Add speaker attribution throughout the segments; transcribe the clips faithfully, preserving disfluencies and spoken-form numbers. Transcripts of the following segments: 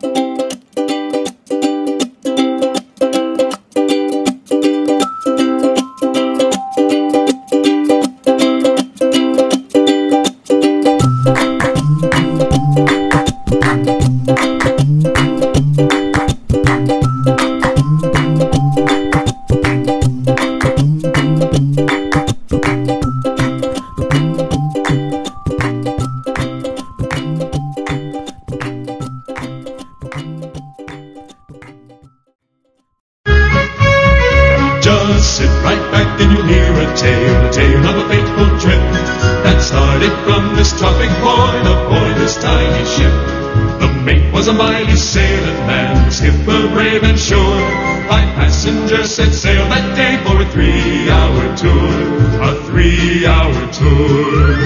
Speaker 1: Just sit right back and you'll hear a tale, a tale of a fateful trip that started from this tropic point aboard this tiny ship. The mate was a mighty sailing man, the skipper brave and sure. Five passengers set sail that day for a three-hour tour, a three-hour tour.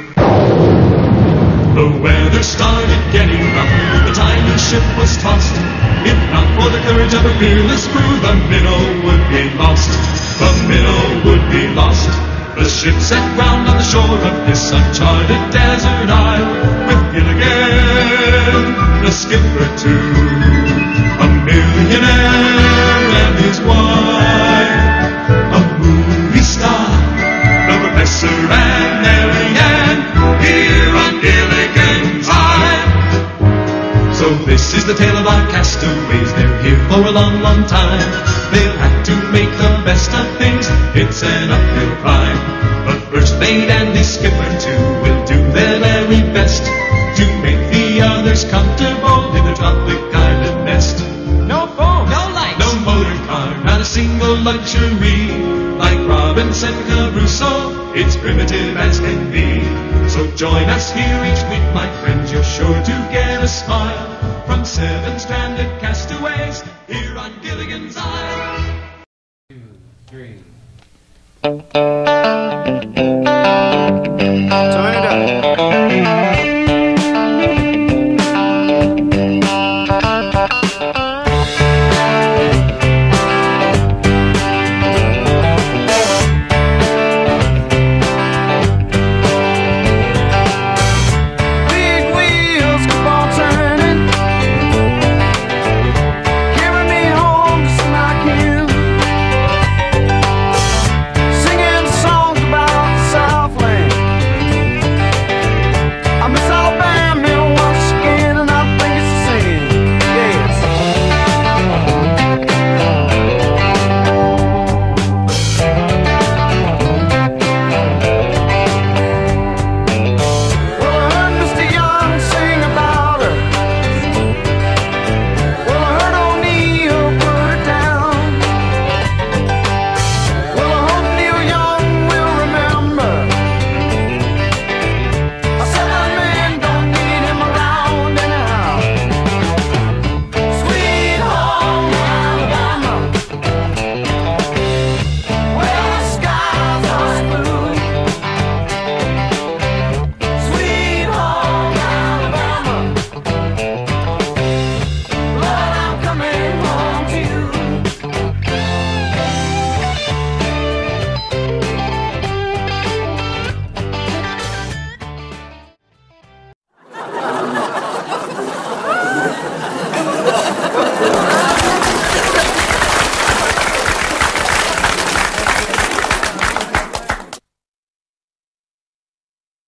Speaker 1: The weather started getting rough, the tiny ship was tossed. If not for the courage of a fearless crew, the minnow would be lost. The minnow would be lost. The ship set ground on the shore of this uncharted desert isle, with Gilligan, the skipper too, a millionaire and his wife, a movie star, the professor and Mary Ann, here on Gilligan's Isle. So this is the tale of our castaways. They're here for a long, long time. They've had to make the best of things. It's an uphill climb. But first mate and his skipper too will do their very best to make the others comfortable in the tropic island nest.
Speaker 2: No phone, no lights,
Speaker 1: no motor car, not a single luxury. Like Robinson Crusoe, it's primitive as can be. So join us here each week, my friends. You're sure to get a smile from seven stranded castaways here on Gilligan's Isle.
Speaker 2: two, three.